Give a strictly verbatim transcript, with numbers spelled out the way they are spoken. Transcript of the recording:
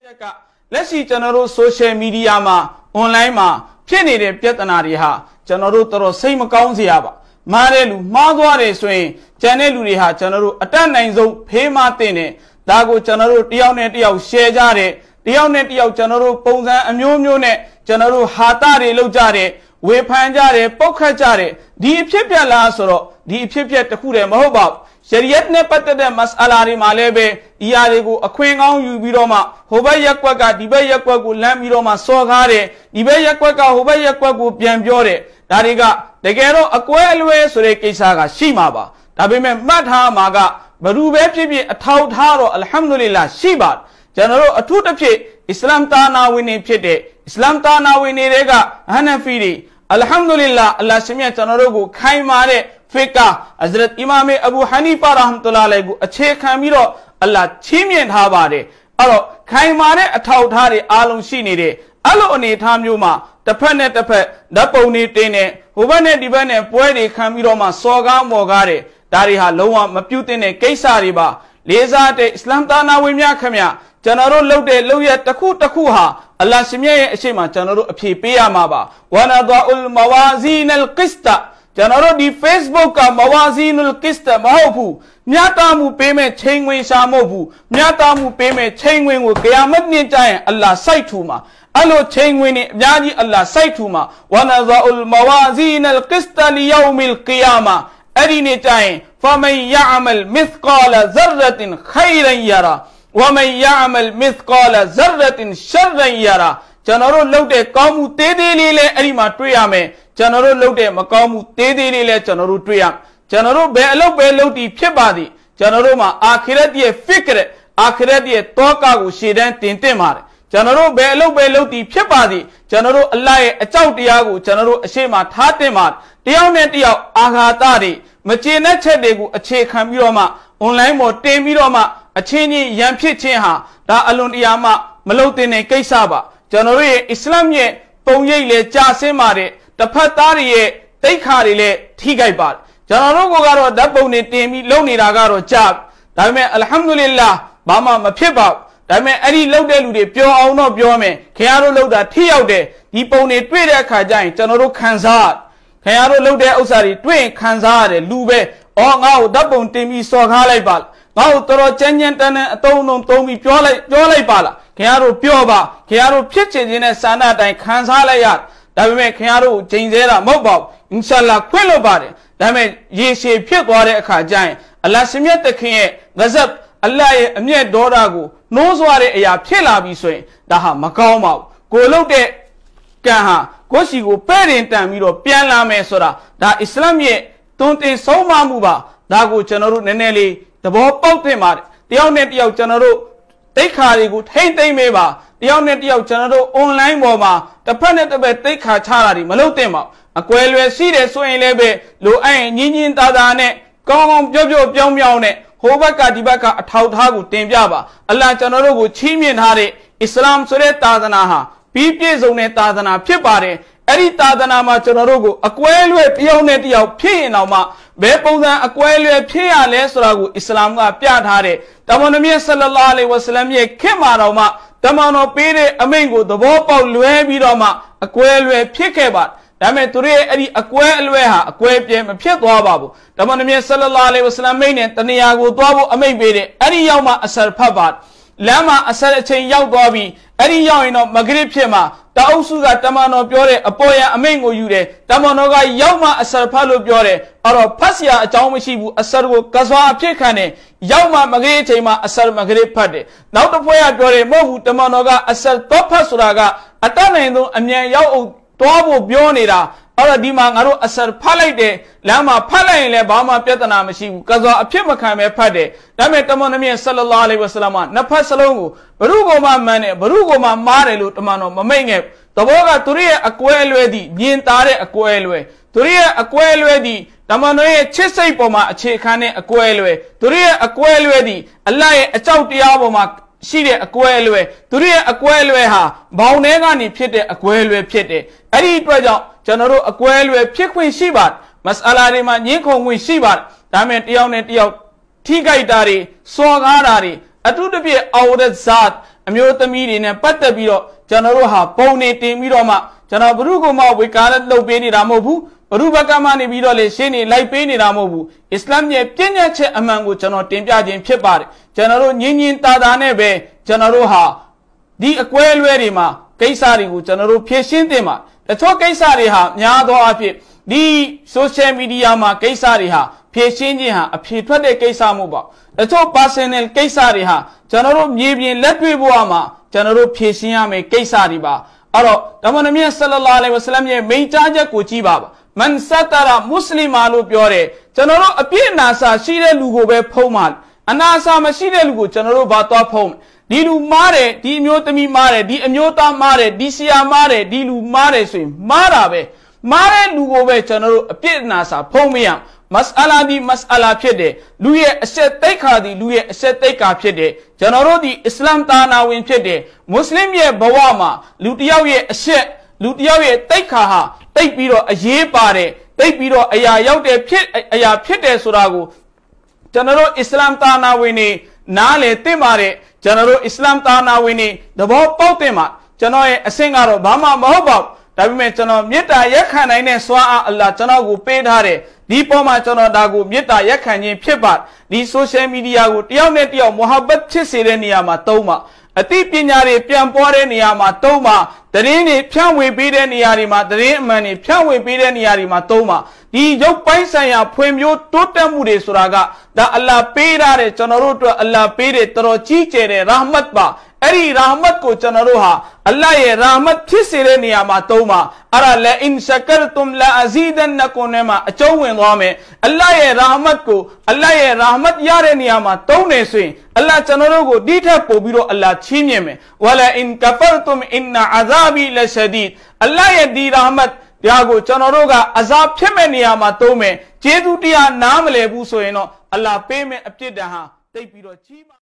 လက်ရှိကျွန်တော်တို့ social media မှာ online မှာဖြစ်နေတဲ့ပြဿနာတွေဟာကျွန်တော်တို့တော်တော်စိတ်မကောင်းစရာပါမှားတဲ့လူမှားသွားတယ်ဆိုရင်ကျန်တဲ့လူတွေဟာကျွန်တော်တို့အတက်နိုင်ဆုံးဖေးမတင်တယ်ဒါကိုကျွန်တော်တို့တယောက်နဲ့တယောက် share ကြတယ်တယောက်နဲ့တယောက်ကျွန်တော်တို့ပုံစံအမျိုးမျိုးနဲ့ကျွန်တော်တို့ဟာတာတွေလုပ်ကြတယ်ဝေဖန်ကြတယ်ပုတ်ခတ်ကြတယ်ဒီအဖြစ်ပြက်လားဆိုတော့ဒီအဖြစ်ပြက်တစ်ခုတည်းမဟုတ်ပါဘူးရှရီယတ်နဲ့ပတ်သက်တဲ့မစအလာတွေမှာလည်းပဲဒီအရာတွေကိုအခွင့်ကောင်းယူပြီးတော့မှဟိုဘက်ရက်ကွက်ကဒီဘက်ရက်ကွက်ကိုလမ်းပြီးတော့မှစော်ကားတယ်ဒီဘက်ရက်ကွက်ကဟိုဘက်ရက်ကွက်ကိုပြန်ပြောတယ်ဒါတွေကတကယ်တော့အကွဲအလွဲဆိုတဲ့ကိစ္စကရှိမှာပါဒါပေမဲ့မှတ်ထားမှာကဘယ်သူပဲဖြစ်ဖြစ်အထောက်ထားတော့အလ်ဟမ်ဒူလ illah ရှိပါကျွန်တော်တို့အထူးတစ်ဖြစ်အစ္စလာမ်တာနာဝင်နေဖြစ်တဲ့အစ္စလာမ်တာနာဝင်တွေကဟန်နဖီတွေအလ်ဟမ်ဒူလ illah အလ္လာဟ်ရှင်မြတ်ကျွန်တော်တို့ကိုခိုင်မာတဲ့Fiqh Hazrat Imam Abu Hanifa rahmatullah alayhi ကိုအခြေခံပြီးတော့အလ္လာဟ်ချီးမြှင့်ထားပါတယ်အဲ့တော့ခိုင်မာတဲ့အထောက်ထားတွေအားလုံးရှိနေတဲ့အဲ့လိုအနေအထားမျိုးမှာတစ်ဖက်နဲ့တစ်ဖက်ဓာတ်ပုံတွေတင်းနေဟိုဘက်နဲ့ဒီဘက်နဲ့ပွဲတွေခံပြီးတော့မှစော်ကားမော်ကားတယ်ဒါတွေဟာလုံးဝမပြုတ်တဲ့ကိစ္စတွေပါလေးစားတဲ့အစ္စလာမ်တာနာဝင်များခင်ဗျကျွန်တော်တို့လုပ်တဲ့လုပ်ရတစ်ခုတစ်ခုဟာအလ္လာဟ်ရှင်မြတ်ရဲ့အရှိန်မှာကျွန်တော်တို့အဖြေပေးရမှာပါဝါနာဒူလ်မဝါဇီနလ်ကစ္စတာကျွန်တော်တို့ဒီ Facebook ကမဝါဇီနုလ်ကစ္စတာမဟုတ်ဘူးမြတ်တာမှုပေးမဲ့ချိန်ဝင်ရှာမဟုတ်ဘူးမြတ်တာမှုပေးမဲ့ချိန်ဝင်ကိုကိယာမတ်နေ့ကျရင်အလ္လာဟ်စိုက်ထူမှာအဲ့လိုချိန်ဝင်နေအများကြီးအလ္လာဟ်စိုက်ထူမှာဝါနာဇာအလ်မဝါဇီနလ်ကစ္စတာလီယောမီလ်ကိယာမာအဲ့ဒီနေ့ကျရင်ဖမန်ယအမလ်မစ်ကာလဇရတ်ခိုင်ရန်ယရာဝမန်ယအမလ်မစ်ကာလဇရတ်ရှရန်ယရာကျွန်တော်တို့လုပ်တဲ့ကောင်းမှုသေးသေးလေးလေးအဲ့ဒီမှာတွေ့ရမယ်ကျွန်တော်တို့လုပ်တဲ့မကောင်းမှုသေးသေးလေးလည်းကျွန်တော်တို့တွေ့ရကျွန်တော်တို့ဘယ်အလုပ်ပဲလုပ်တည်ဖြစ်ပါသည်ကျွန်တော်တို့မှာအာခိရတ်ရဲ့ fikr အာခိရတ်ရဲ့တောကကိုရှေ့တန်းတင်သင့်ပါတယ်ကျွန်တော်တို့ဘယ်အလုပ်ပဲလုပ်တည်ဖြစ်ပါသည်ကျွန်တော်တို့အလ္လာဟ်ရဲ့အကြောက်တရားကိုကျွန်တော်တို့အရှိမထားသင့်ပါတယ်တယောက်နဲ့တယောက်အာဃာတတွေမကျေနပ်ချက်တွေကိုအခြေခံပြီးတော့မှ online ပေါ်တင်ပြီးတော့မှအချင်းချင်းရန်ဖြစ်ခြင်းဟာဒါအလွန်တရာမှမလုပ်သင့်တဲ့ကိစ္စပါကျွန်တော်တို့ရဲ့အစ္စလာမ်ရဲ့ပုံရိပ်လေကြာဆင်းပါတယ်တစ်ဖက်သားတွေရဲ့တိတ်ခါတွေလည်းထိခိုက်ပါတယ်ကျွန်တော်တို့ကတော့ဓာတ်ပုံတွေတင်ပြီးလုပ်နေတာကတော့ကြာဒါပေမဲ့အလ်ဟမ်ဒူလ illah ဘာမှမဖြစ်ပါဘူးဒါပေမဲ့အဲ့ဒီလုပ်တဲ့လူတွေပြောအောင်တော့ပြောမယ်ခင်ဗျားတို့လုပ်တာထိရောက်တယ်ဒီပုံတွေတွေ့တဲ့အခါကျရင်ကျွန်တော်တို့ခံစားခင်ဗျားတို့လုပ်တဲ့ဥစ္စာတွေတွေ့ရင်ခံစားရတယ်လူပဲအော်ငါ့ကိုဓာတ်ပုံတင်ပြီးစော်ကားလိုက်ပါငါ့ကိုတော်တော်ကြမ်းကြမ်းတန်းတန်းအတုံးအုံသုံးပြီးပြောလိုက်ပြောလိုက်ပါလားခင်ဗျားတို့ပြောပါခင်ဗျားတို့ဖြစ်ချင်ခြင်းနဲ့စာနာတိုင်းခံစားလိုက်ရဒါပေမဲ့ခင်ဗျားတို့ဂျိန်ဆဲတာမဟုတ်ပါဘူးအင်ရှာအလ္လာဟ်ခွင့်လို့ပါတယ်ဒါပေမဲ့ရေရှည်ဖြစ်သွားတဲ့အခါကျရင်အလ္လာဟ်ရှင်မြတ်တခင်ရဲ့ဂဇပ်အလ္လာဟ်ရဲ့အမျက်ဒေါသကိုနှိုးဆွားတဲ့အရာဖြစ်လာပြီဆိုရင်ဒါဟာမကောင်းပါဘူးကိုလုပ်တဲ့ကံဟာကိုရှိကိုပဲ့ရင်တန်ပြီးတော့ပြန်လာမယ်ဆိုတာဒါအစ္စလာမ်ရဲ့တွန်းတင်ဆုံးမမှုပါဒါကိုကျွန်တော်တို့နည်းနည်းလေးသဘောပေါက်သင့်ပါတယ်တယောက်နဲ့တယောက်ကျွန်တော်တို့တိတ်ခါတွေကိုထိမ့်သိမ့်မေးပါတယောက်နဲ့တယောက်ကျွန်တော်တို့ online ပေါ်မှာတစ်ဖက်နဲ့တစ်ဖက်တိတ်ခါချတာတွေမလုပ်သင့်ပါဘူးအကွယ်လွယ်ရှိတယ်ဆိုရင်လည်းပဲလိုအပ်ရင်ညင်းညင်းတာတာနဲ့ကောင်းကောင်းပြောပြောပြောင်းပြောင်းနဲ့ဟိုဘက်ကဒီဘက်ကအထောက်ထားကိုတင်ပြပါအလ္လာဟ်ကျွန်တော်တို့ကိုချီးမြှင့်ထားတဲ့အစ္စလာမ်ဆိုတဲ့သာသနာဟာပြီးပြည့်စုံတဲ့သာသနာဖြစ်ပါတယ်အဲ့ဒီသာသနာမှာကျွန်တော်တို့ကိုအကွဲလွဲတယောက်နဲ့တယောက်ဖြစ်ရင်တော့မှဘယ်ပုံစံအကွဲလွဲဖြစ်ရလဲဆိုတာကိုအစ္စလာမ်ကပြထားတယ်တမန်တော်မြတ်ဆလ္လာလဟ်အလိုင်ဝါဆလမ်ရဲ့ခေတ်မှာတော့မှတမန်တော်ပေးတဲ့အမိန့်ကိုသဘောပေါက်လွဲပြီးတော့မှအကွဲလွဲဖြစ်ခဲ့ပါဒါပေမဲ့သူတို့ရဲ့အဲ့ဒီအကွဲအလွဲဟာအကွဲပြဲမဖြစ်သွားပါဘူးတမန်တော်မြတ်ဆလ္လာလဟ်အလိုင်ဝါဆလမ်မိန့်နဲ့တနေရာကိုသွားဖို့အမိန့်ပေးတယ်အဲ့ဒီရောက်မှအဆရဖတ်ပါလမ်းမှာအဆရအချိန်ရောက်သွားပြီအဲ့ဒီရောက်ရင်တော့မဂရစ်ဖြစ်မှာတအုပ်စုကတမန်တော်ပြောတဲ့အပေါ်ယံအမိန့်ကိုယူတယ်တမန်တော်ကရောက်မှအဆရဖတ်လို့ပြောတယ်အဲ့တော့ဖတ်စရာအကြောင်းမရှိဘူးအဆရကိုကစွာအဖြစ်ခံတယ်ရောက်မှမဂရစ်အချိန်မှာအဆရမဂရစ်ဖတ်တယ်နောက်တစ်ဖွဲ့ကပြောတယ်မဟုတ်ဘူးတမန်တော်ကအဆရတော့ဖတ်ဆိုတာကအတတ်နိုင်ဆုံးအမြန်ရောက်အောင်တွားဖို့ပြောနေတာအဲ့တော့ဒီမှာငါတို့အဆရဖတ်လိုက်တယ်လမ်းမှာဖတ်လိုက်ရင်လည်းဘာမှပြဿနာမရှိဘူးကစွာအဖြစ်မခံပဲဖတ်တယ်ဒါပေမဲ့တမန်တော်မြတ်ဆလ္လာလဟ်အလိုင်ဝါဆလမ်ကနှစ်ဖက်စလုံးကိုဘရုကိုမှမှန်တယ်ဘရုကိုမှမားတယ်လို့တမန်တော်မမိတ်ငယ်သဘောကသူရဲ့အကွဲအလွဲသည့်မြင်သားတဲ့အကွဲအလွဲသူရဲ့အကွဲအလွဲသည့်တမန်တော်ရဲ့ချစ်စိတ်ပေါ်မှာအခြေခံတဲ့အကွဲအလွဲသူရဲ့အကွဲအလွဲသည့်အလ္လာဟ်ရဲ့အကြောက်တရားပေါ်မှာရှိတဲ့အကွဲအလွဲသူရဲ့အကွဲအလွဲဟာဘောင်ထဲကနေဖြစ်တဲ့အကွဲအလွဲဖြစ်တယ်အဲ့ဒီအတွက်ကြောင့်ကျွန်တော်တို့အကွဲအလွဲဖြစ်ခွင့်ရှိပါတယ်မစအလာတွေမှာညှင်းခုန်ခွင့်ရှိပါတယ်ဒါပေမဲ့တယောက်နဲ့တယောက်ထိခိုက်တာတွေစော်ကားတာတွေအထူးသဖြင့်အော်ရဇတ်အမျိုးသမီးတွေနဲ့ပတ်သက်ပြီးတော့ကျွန်တော်တို့ဟာပုံနေတင်ပြီးတော့မှကျွန်တော်ဘုရုကမဝေကားလုပ်ပေးနေတာမဟုတ်ဘူးဘုရုဘကမှနေပြီးတော့လေရှင်းနေလိုက်ပေးနေတာမဟုတ်ဘူးအစ္စလာမ်ရဲ့ပြည့်ညတ်ချက်အမှန်ကိုကျွန်တော်တင်ပြခြင်းဖြစ်ပါတယ်ကျွန်တော်တို့ညင်ညင်တာတာနဲ့ပဲကျွန်တော်တို့ဟာဒီအကွဲလွဲတွေမှာကိစ္စတွေကိုကျွန်တော်တို့ဖြည့်ရှင်းသင့်ပါတချို့ကိစ္စတွေဟာများသောအားဖြင့်ဒီ social media မှာကိစ္စတွေဟာဖြည့်ရှင်းခြင်းဟာအဖြေထွက်တဲ့ကိစ္စမဟုတ်ပါတချို့ personal ကိစ္စတွေဟာကျွန်တော်တို့မြေပြင်လက်တွေ့ဘဝမှာကျွန်တော်တို့ဖြည့်ရှင်းရမယ်ကိစ္စတွေပါအဲ့တော့ဓမ္မနမီဆလ္လာလာဟ်အလိုင်ဝါဆလမ်ရဲ့မိန့်ကြားချက်ကိုကြည့်ပါပါမန်ဆတရာမွတ်စလင်မာလို့ပြောတယ်ကျွန်တော်တို့အပြည့်အနာစာရှိတဲ့လူကိုပဲဖုံးပါအနာစာမရှိတဲ့လူကိုကျွန်တော်တို့ဘာသွားဖုံးဒီလူမားတယ်ဒီအမျိုးသမီးမားတယ်ဒီအမျိုးသားမားတယ်ဒီဆရာမားတယ်ဒီလူမားတယ်ဆိုရင်မားတာပဲမားတဲ့လူကိုပဲကျွန်တော်တို့အပြည့်အနာစာဖုံးမရမစအလာဒီမစအလာဖြစ်တယ်လူရဲ့အဆက်တိတ်ခါဒီလူရဲ့အဆက်တိတ်ခါဖြစ်တယ်ကျွန်တော်တို့ဒီအစ္စလာမ်တာနာဝင်ဖြစ်တယ်မွတ်စလင်ရဲ့ဘဝမှာလူတစ်ယောက်ရဲ့အဆက်လူတစ်ယောက်ရဲ့တိတ်ခါဟာတိတ်ပြီးတော့အရေးပါတယ်တိတ်ပြီးတော့အရာရောက်တယ်ဖြစ်အရာဖြစ်တယ်ဆိုတာကိုကျွန်တော်တို့အစ္စလာမ်တာနာဝင်နေနားလေသိပါတယ်ကျွန်တော်တို့အစ္စလာမ်တာနာဝင်နေသဘောပေါက်တင်မှာကျွန်တော်ရဲ့အဆင့်ကတော့ဘာမှမဟုတ်ပါဘူးဒါပေမဲ့ကျွန်တော်မေတ္တာရက်ခံနိုင်တဲ့စွမ်းအားအလ္လာဟ်ကျွန်တော်ကိုပေးထားတယ်ဒီပေါ်မှာကျွန်တော်ဒါကိုမေတ္တာရက်ခံခြင်းဖြစ်ပါဒီ social media ကိုတယောက်နဲ့တယောက်မုဟာဘတ်ဖြစ်စေတဲ့နေရာမှာသုံးပါအသိပညာတွေပြန်ပွားတဲ့နေရာမှာသုံးပါတရင်တွေဖြန့်ဝေပေးတဲ့နေရာတွေမှာတရင်အမှန်တွေဖြန့်ဝေပေးတဲ့နေရာတွေမှာသုံးပါဒီရုပ်ပိုင်းဆိုင်ရာဖွံ့ဖြိုးတိုးတက်မှုတွေဆိုတာကဒါအလ္လာဟ်ပေးထားတဲ့ကျွန်တော်တို့အတွက်အလ္လာဟ်ပေးတဲ့တော်တော်ကြီးကျယ်တဲ့ရာဟ်မတ်ပါအဲ့ဒီရာဟ်မတ်ကိုကျွန်တော်တို့ဟာအလ္လာဟ်ရဲ့ရာဟ်မတ်ဖြစ်စေတဲ့နေရာမှာသုံးပါအဲ့ဒါလက်အင်ရှကရ်တုမ်လာအဇီဒန်နကွန်နဲ့မှာအကျုံးဝင်သွားမယ်အလ္လာဟ်ရဲ့ရာဟ်မတ်ကိုအလ္လာဟ်ရဲ့ရာဟ်မတ်ရတဲ့နေရာမှာသုံးနေဆိုရင်အလ္လာဟ်ကျွန်တော်တို့ကိုဒီထက်ပိုပြီးတော့အလ္လာဟ်ချီးမြှင့်မယ်ဝလာအင်ကဖရ်တုမ်အင်နာအဇာဘီလရှဒီဒ်အလ္လာဟ်ရဲ့ဒီရာဟ်မတ်ဒါကိုကျွန်တော်တို့ကအဇာဖြစ်မဲ့နေရာမှာသုံးမယ်ကျေးဇူးတရားနားမလည်ဘူးဆိုရင်တော့အလ္လာဟ်ပေးမယ်အပြစ်ဒဏ်ဟာတိတ်ပြီးတော့ကြီး